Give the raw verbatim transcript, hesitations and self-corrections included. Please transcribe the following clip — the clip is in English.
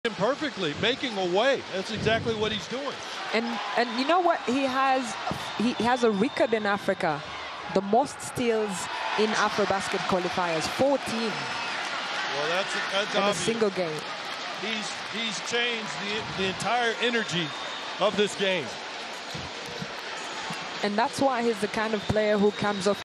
him perfectly, making a way. That's exactly what he's doing. And and you know what? He has he has a record in Africa, the most steals in AfroBasket qualifiers, fourteen. Well, that's, that's in obvious. a single game. He's he's changed the the entire energy of this game. And that's why he's the kind of player who comes off